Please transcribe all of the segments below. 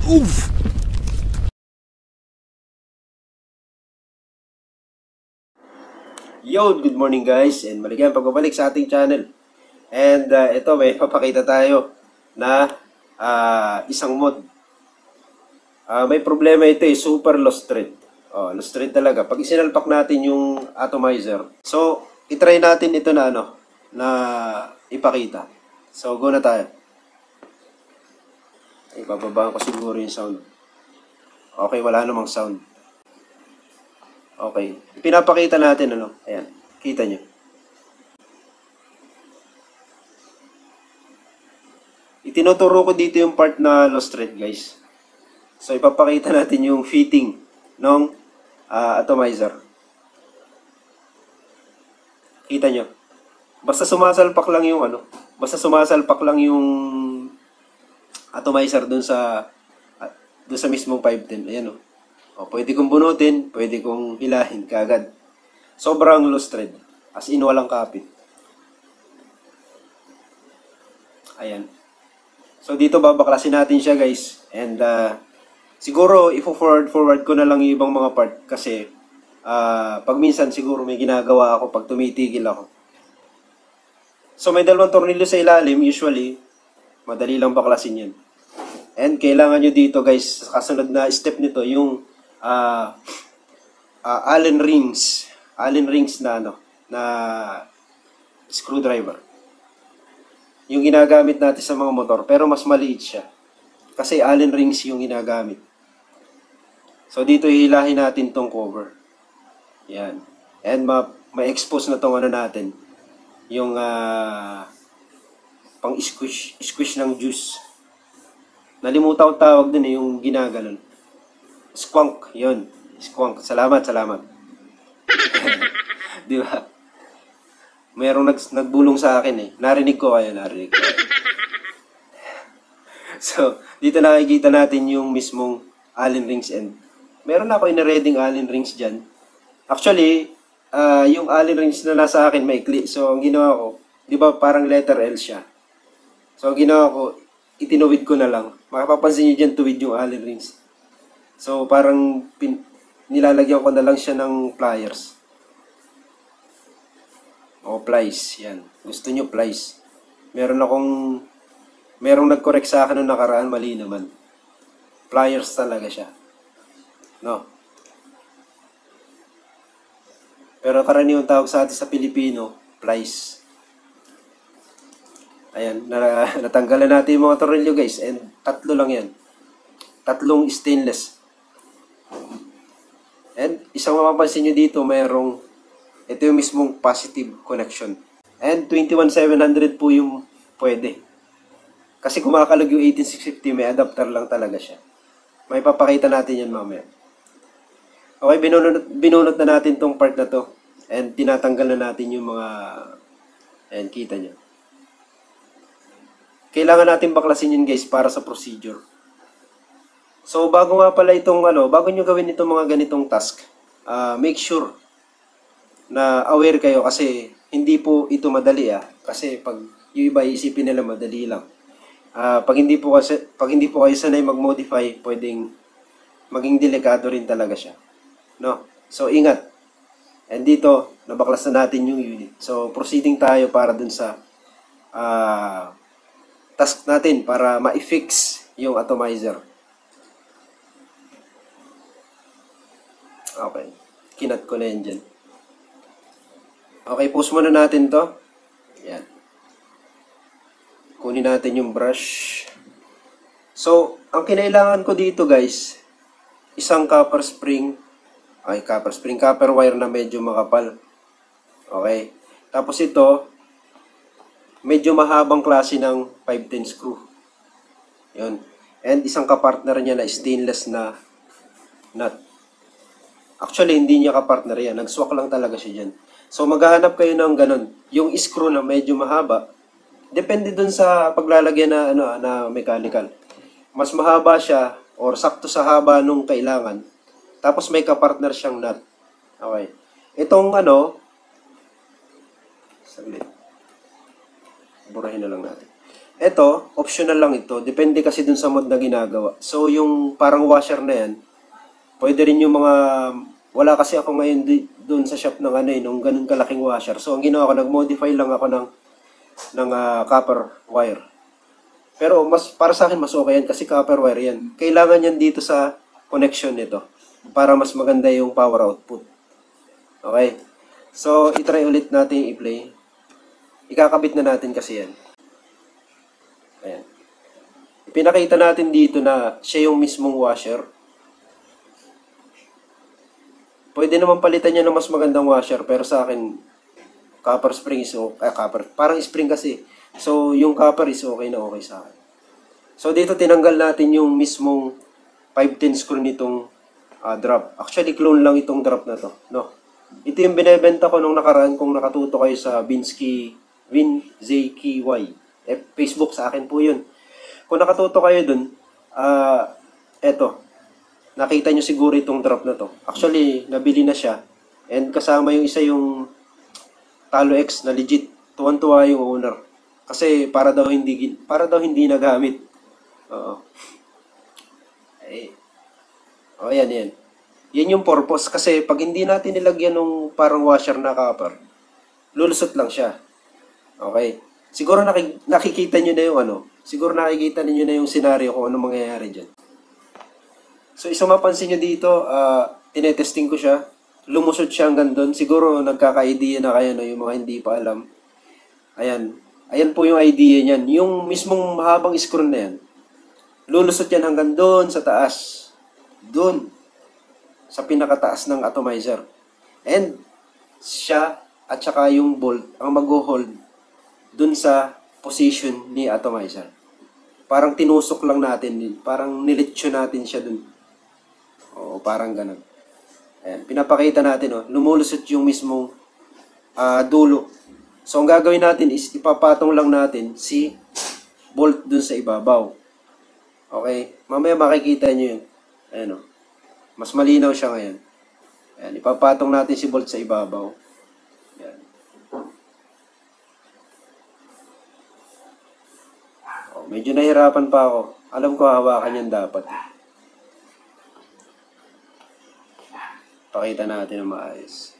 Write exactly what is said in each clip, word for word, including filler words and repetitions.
Oof! Yo, good morning guys, and maligayang pagbabalik sa ating channel. And uh, ito, may papakita tayo na uh, isang mod. Uh, may problema ito eh, super lost thread. Oh, lost thread talaga. Pag isinalpak natin yung atomizer, so itry natin ito na ano, na ipakita. So go na tayo. Ibababaan ko siguro yung sound. Okay, wala namang sound. Okay. Pinapakita natin ano. Ayan. Kita nyo. Itinuturo ko dito yung part na lost thread guys. So ipapakita natin yung fitting ng uh, atomizer. Kita nyo. Basta sumasalpak lang yung ano. Basta sumasalpak lang yung atomizer dun sa uh, dun sa mismong five ten. Ayan o. O, pwede kong bunutin, pwede kong hilahin kaagad. Sobrang loose thread. As in, walang kapit. Ayan. So, dito babaklasin natin siya, guys. And, uh, siguro, i-forward forward ko na lang yung ibang mga part. Kasi, uh, pag minsan, siguro may ginagawa ako pag tumitigil ako. So, may dalawang tornilyo sa ilalim. Usually, madali lang baklasin yan. And, kailangan nyo dito, guys, sa kasunod na step nito, yung Uh, uh, Allen rings Allen rings na ano na screwdriver yung ginagamit natin sa mga motor, pero mas maliit siya kasi Allen rings yung ginagamit. So dito hihilahin natin tong cover, yan, and ma-expose ma na tong ano natin, yung uh, pang squish squish ng juice. Nalimutan ko tawag din eh, yung ginaganon. Squonk, yun. Squonk. Salamat, salamat. Di ba? Mayroong nag, nagbulong sa akin eh. Narinig ko kayo, narinig ko. So, dito nakikita natin yung mismong Allen rings end. Meron ako ina-reading Allen rings dyan. Actually, uh, yung Allen rings na nasa akin maikli. So, ang ginawa ko, di ba parang letter L siya. So, ang ginawa ko, itinuwid ko na lang. Makapapansin nyo dyan, tuwid yung Allen rings. So, parang pin, nilalagyan ko na lang siya ng pliers. O, plies. Yan. Gusto nyo plies. Meron akong, merong nag-correct sa akin noong nakaraan, mali naman. Pliers talaga siya. No? Pero karaniwang tawag sa atin sa Pilipino, plies. Ayan. Na, natanggalan natin yung mga tornilyo guys. And tatlo lang yan. Tatlong stainless. And isang mapapansin nyo dito, mayroong, ito yung mismong positive connection. And twenty-one seven hundred po yung pwede. Kasi kumakalag yung eighteen six fifty, may adapter lang talaga siya. May papakita natin yan mamaya. Okay, binunot, binunot na natin tong part na to. And tinatanggal na natin yung mga, and kita nyo. Kailangan natin baklasin yun guys para sa procedure. So, bago nga pala itong, ano, bago nyo gawin itong mga ganitong task, uh, make sure na aware kayo kasi hindi po ito madali ah. Kasi pag yung iba isipin nila madali lang. Uh, pag, hindi po kasi, pag hindi po kayo sanay mag-modify, pwedeng maging delikado rin talaga siya. No? So, ingat. And dito, nabaklas na natin yung unit. So, proceeding tayo para dun sa uh, task natin para ma-fix yung atomizer. Okay. Kinat ko na yan dyan. Okay, pause muna natin to. Yan. Kunin natin yung brush. So, ang kinailangan ko dito guys, isang copper spring. Ay, copper spring, copper wire na medyo makapal. Okay. Tapos ito, medyo mahabang klase ng five ten screw. Yun. And isang kapartner niya na stainless na nut. Actually, hindi niya kapartner yan. Nag-swak lang talaga siya dyan. So, maghahanap kayo ng ganun. Yung screw na medyo mahaba, depende dun sa paglalagyan na, ano, na mechanical. Mas mahaba siya, or sakto sa haba nung kailangan. Tapos may kapartner siyang nut. Okay. Itong ano, saglit. Burahin na lang natin. Ito, optional lang ito. Depende kasi dun sa mod na ginagawa. So, yung parang washer na yan, pwede rin yung mga, wala kasi ako ngayon di, dun sa shop ng ano eh, nung ganun kalaking washer. So, ang ginawa ko, nag-modify lang ako ng, ng uh, copper wire. Pero mas para sa akin mas okay yan kasi copper wire yan. Kailangan yan dito sa connection nito para mas maganda yung power output. Okay? So, itry ulit natin i-play. Ikakabit na natin kasi yan. Ayan. Pinakita natin dito na siya yung mismong washer. Pwede naman palitan niya ng mas magandang washer pero sa akin copper spring is okay. Eh, copper. Parang spring kasi. So, yung copper is okay na okay sa akin. So, dito tinanggal natin yung mismong five ten screw nitong uh, drop. Actually, clone lang itong drop na to. No? Ito yung binebenta ko nung nakaraan kung nakatuto kayo sa Vinsky, Vin Z K Y. Eh, Facebook sa akin po yun. Kung nakatuto kayo dun, uh, eto. Nakita nyo siguro itong drop na to. Actually, nabili na siya. And kasama yung isa yung Talo X na legit. Tuwan-tuwa yung owner. Kasi para daw hindi para daw hindi nagamit. Oo. Ay. Oh, yan, yan. Yan yung purpose. Kasi pag hindi natin nilagyan ng parang washer na copper, lulusot lang siya. Okay. Siguro nakik nakikita nyo na yung ano. Siguro nakikita niyo na yung scenario kung ano mangyayari dyan. So, isang mapansin nyo dito, uh, tinetesting ko siya. Lumusot siya hanggang doon. Siguro nagkaka-idea na kayo no, yung mga hindi pa alam. Ayan. Ayan po yung idea niyan. Yung mismong mahabang screw na yan, lulusot yan hanggang doon sa taas. Doon. Sa pinakataas ng atomizer. And siya at saka yung bolt ang mag-hold doon sa position ni atomizer. Parang tinusok lang natin din. Parang nilitsyo natin siya doon. Oo, parang ganun. Ayan, pinapakita natin, oh, lumulusot yung mismong uh, dulo. So, ang gagawin natin is ipapatong lang natin si bolt dun sa ibabaw. Okay? Mamaya makikita nyo yun. Ayan, oh. Mas malinaw siya ngayon. Ayan, ipapatong natin si bolt sa ibabaw. Ayan. Oh, medyo nahirapan pa ako. Alam ko hawakan yan dapat. Pakita natin ng maayos.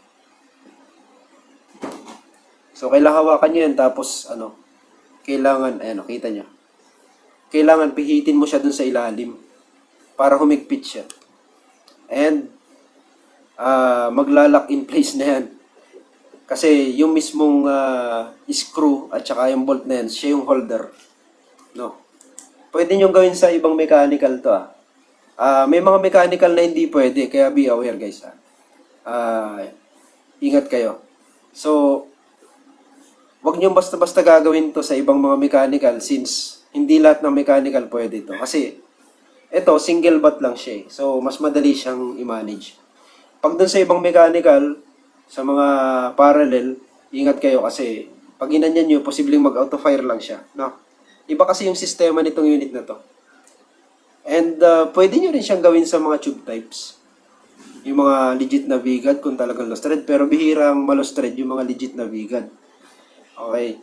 So, kailangan hawakan nyo yan. Tapos, ano, kailangan, ayan, kita nyo. Kailangan pihitin mo siya dun sa ilalim para humigpit siya. And, uh, maglalak in place na yan. Kasi, yung mismong uh, screw at saka yung bolt na yan, siya yung holder. No. Pwede nyo gawin sa ibang mechanical to, ah. Uh, may mga mechanical na hindi pwede, kaya be aware guys. Ha? Uh, ingat kayo. So, wag nyo basta-basta gagawin to sa ibang mga mechanical since hindi lahat ng mechanical pwede to. Kasi, ito, single bat lang siya. So, mas madali siyang i-manage. Pag dun sa ibang mechanical, sa mga parallel, ingat kayo kasi pag inanyan nyo, posibleng mag-auto-fire lang siya. No? Iba kasi yung sistema nitong unit na to. And uh, pwede nyo rin siyang gawin sa mga tube types. Yung mga legit na V-God kung talagang lost thread. Pero bihirang ma-lost thread yung mga legit na V-God. Okay.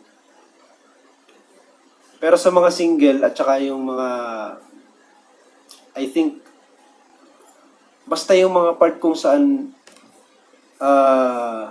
Pero sa mga single at saka yung mga I think basta yung mga part kung saan uh,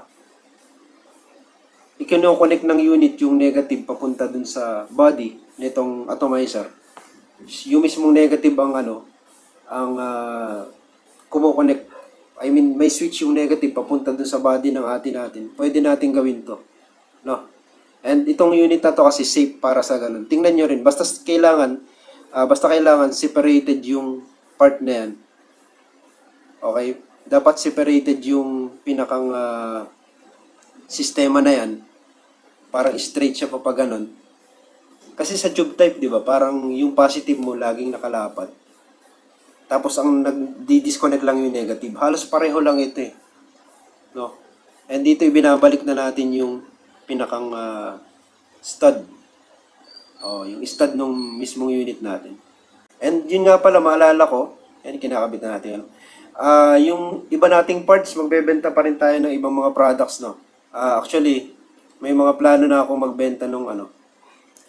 i-connect ng unit yung negative papunta dun sa body nitong atomizer. Yung mismong negative ang ano, ang uh, kumo-connect. I mean, may switch yung negative papunta dun sa body ng atin natin. Pwede natin gawin to. No? And itong unit na to kasi safe para sa ganun. Tingnan nyo rin. Basta kailangan, uh, basta kailangan separated yung part na yan. Okay? Dapat separated yung pinakang uh, sistema na yan. Parang straight siya pa pa ganun. Kasi sa tube type, di ba, parang yung positive mo laging nakalapat. Tapos ang nag-disconnect lang yung negative. Halos pareho lang ito eh. No? And dito ibinabalik na natin yung pinakang uh, stud. Oh, yung stud ng mismong unit natin. And yun nga pala, maalala ko, yan kinakabit na natin. Uh, yung iba nating parts, magbebenta pa rin tayo ng ibang mga products, no? Uh, actually, may mga plano na ako magbenta ng ano,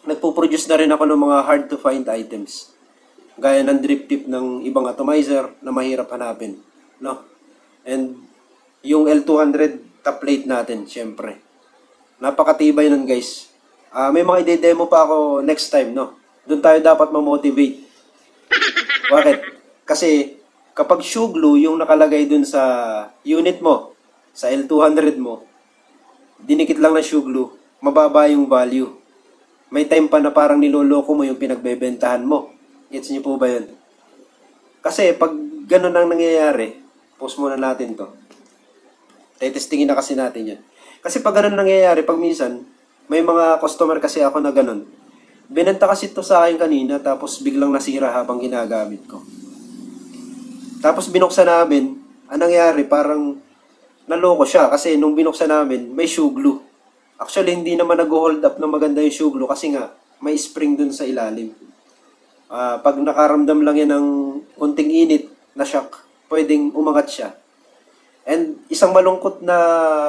nagpo-produce na rin ako ng mga hard to find items. Gaya ng drip tip ng ibang atomizer na mahirap hanapin. No? And yung L two hundred top plate natin, syempre. Napakatibay nun guys. Uh, may mga ide-demo pa ako next time, no? Doon tayo dapat ma-motivate. Bakit? Kasi kapag shoe glue yung nakalagay dun sa unit mo, sa L two hundred mo, dinikit lang na shoe glue, mababa yung value. May time pa na parang niloloko mo yung pinagbebentahan mo. Gets niyo po ba yun? Kasi pag ganun ang nangyayari, post muna natin to. Tetestingin na kasi natin yan. Kasi pag ganun nangyayari, pag minsan, may mga customer kasi ako na ganun. Binenta kasi to sa akin kanina, tapos biglang nasira habang ginagamit ko. Tapos binuksan namin, ang nangyari, parang naloko siya kasi nung binuksan namin, may shoe glue. Actually, hindi naman nag-hold up na maganda yung shoe glue kasi nga, may spring dun sa ilalim. Uh, pag nakaramdam lang yan ng kunting init na shock, pwedeng umangat siya. And isang malungkot na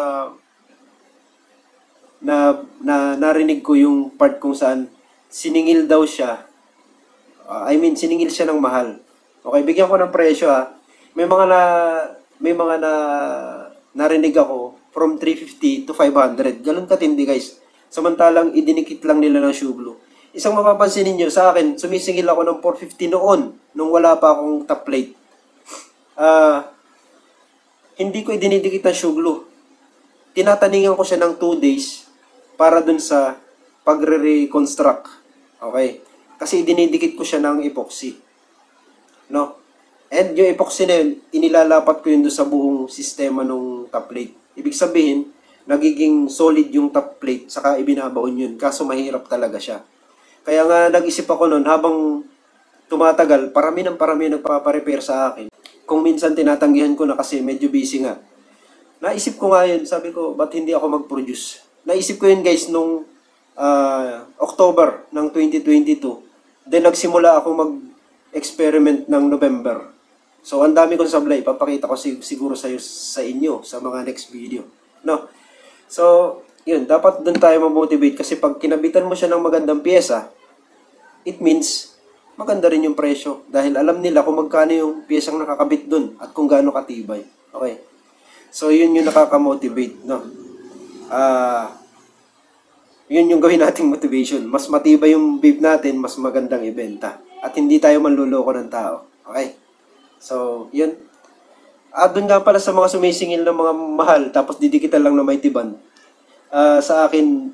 na, na narinig ko yung part kung saan siningil daw siya. Uh, I mean, siningil siya ng mahal. Okay, bigyan ko ng presyo ha. May mga na may mga na narinig ako from three fifty to five hundred. Ganun katindi guys. Samantalang idinikit lang nila ng shoe glue. Isang mapapansin niyo sa akin, sumisingil ako ng four fifty noon nung wala pa akong top plate. Ah, uh, hindi ko idinidikit ang shoe glue. Tinataningan ko siya ng two days para dun sa pagre-reconstruct. Okay? Kasi idinidikit ko siya ng epoxy. No? And yung epoxy na yun, inilalapat ko yun doon sa buong sistema ng top plate. Ibig sabihin, nagiging solid yung top plate, saka ibinabaon yun. Kaso mahirap talaga siya. Kaya nga nag-isip ako noon, habang tumatagal, parami ng parami nagpaparepair sa akin. Kung minsan tinatanggihan ko na kasi medyo busy nga. Naisip ko nga yun, sabi ko, ba't hindi ako mag-produce? Naisip ko yun guys nung uh, October ng twenty twenty-two. Then nagsimula ako mag-experiment ng November. So ang dami kong sablay, papakita ko sig siguro sa, sa inyo sa mga next video. No? So, yun, dapat dun tayo ma-motivate kasi pag kinabitan mo siya ng magandang pyesa, it means maganda rin yung presyo dahil alam nila kung magkano yung piyesang nakakabit dun at kung gaano katibay. Okay. So, yun yung nakaka-motivate, no? Ah, uh, yun yung gawin nating motivation. Mas matibay yung vape natin, mas magandang ibenta. At hindi tayo manluloko ng tao. Okay? So, yun. At dun nga pala sa mga sumisingil ng mga mahal, tapos didikitan lang na may tiban. Uh, sa akin,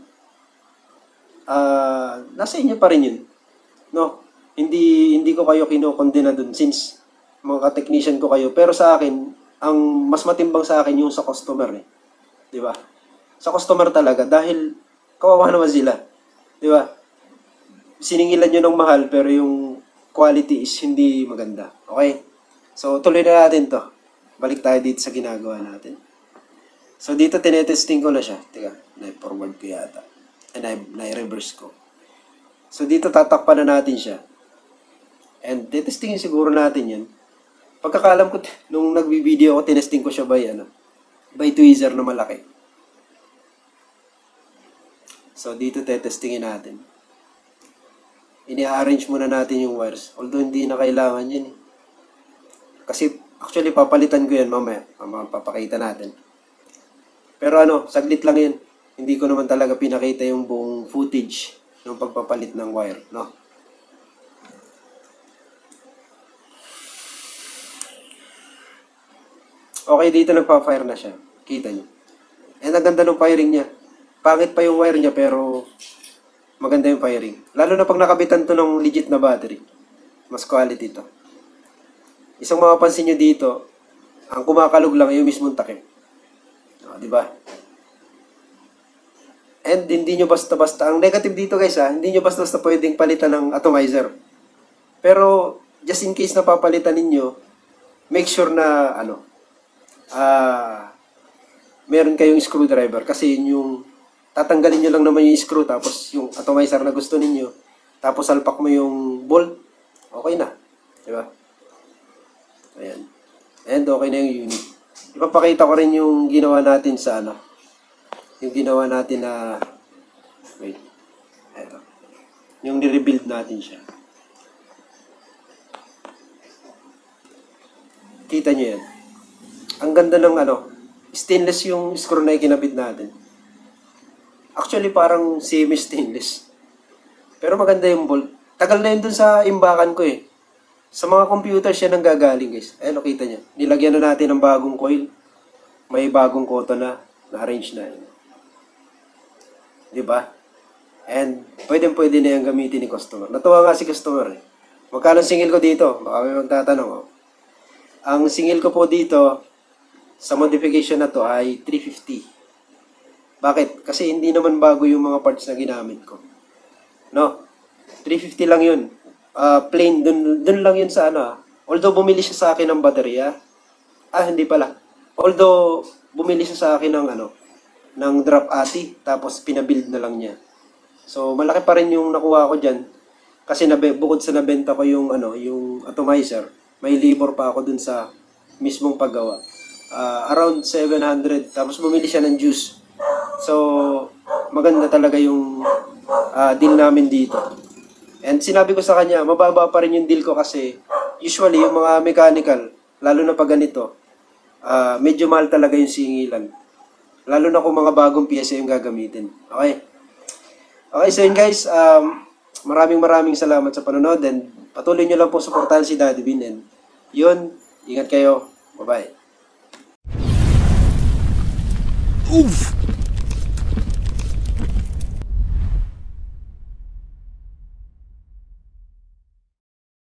uh, nasa inyo pa rin yun. No? Hindi hindi ko kayo kinokondena dun since mga technician ko kayo. Pero sa akin, ang mas matimbang sa akin yung sa customer eh. Di ba? Sa customer talaga dahil kawawa naman sila. Di ba? Siningilan nyo ng mahal pero yung quality is hindi maganda. Okay? So, tuloy na natin to. Balik tayo dito sa ginagawa natin. So, dito tinetesting ko na siya. Teka, na-forward ko yata. And na-reverse ko. So, dito tatakpan na natin siya. And tetestingin siguro natin yun. Pagkakalam ko, nung nagbi-video ako, tinesting ko siya by, ano, by tweezer na malaki. So, dito tetestingin natin. Ini-arrange muna natin yung wires. Although, hindi na kailangan yun. Eh. Kasi, actually, papalitan ko yan mamaya. Mamaya, papakita natin. Pero ano, saglit lang yun. Hindi ko naman talaga pinakita yung buong footage ng pagpapalit ng wire, no? Okay, dito nagpa-fire na siya. Kita niyo. And ang ganda ng firing niya. Pangit pa yung wire niya pero maganda yung firing. Lalo na pag nakabitan to ng legit na battery. Mas quality to. Isang mapapansin nyo dito, ang kumakalog lang yung mismong takip. O, diba? And hindi nyo basta-basta, ang negative dito guys ha, hindi nyo basta-basta pwedeng palitan ng atomizer. Pero, just in case na papalitan ninyo, make sure na, ano, ah, uh, meron kayong screwdriver. Kasi yun yung, tatanggalin nyo lang naman yung screw, tapos yung atomizer na gusto ninyo, tapos salpak mo yung bolt, okay na. Diba? Ayan. And okay na yung unit. Ipapakita ko rin yung ginawa natin sa ano. Yung ginawa natin na wait. Eto. Yung ni-rebuild natin siya. Kita nyo yan. Ang ganda ng ano, stainless yung screw na ikinabit natin. Actually, parang semi-stainless. Pero maganda yung bolt. Tagal na yun dun sa imbakan ko eh. Sa mga computer siya nang gagaling guys. Ayan, nakita niya. Nilagyan na natin ng bagong coil. May bagong cotton na. Na-arrange na. Diba? And pwede pwede na yung gamitin ni customer. Natuwa nga si customer eh. Magkano singil ko dito? Baka may magtatanong oh. Ang singil ko po dito sa modification na to ay three fifty. Bakit? Kasi hindi naman bago yung mga parts na ginamit ko. No? three fifty lang yun. Uh, plain, dun, dun lang yun sa ano. Ah. Although bumili siya sa akin ng baterya. Ah, hindi pala. Although bumili siya sa akin ng ano, ng drop ati. Tapos pinabuild na lang niya. So, malaki pa rin yung nakuha ko dyan. Kasi nabe, bukod sa nabenta ko yung, ano, yung atomizer, may labor pa ako dun sa mismong paggawa. Uh, around seven hundred. Tapos bumili siya ng juice. So, maganda talaga yung uh, deal namin dito. And sinabi ko sa kanya, mababa pa rin yung deal ko kasi usually yung mga mechanical, lalo na pag ganito, uh, medyo mahal talaga yung singilan. Lalo na kung mga bagong piyesa yung gagamitin. Okay? Okay, so yun guys, um, maraming maraming salamat sa panonood and patuloy nyo lang po suportahan si Daddy Bean. And yun, ingat kayo. Bye-bye. Oof!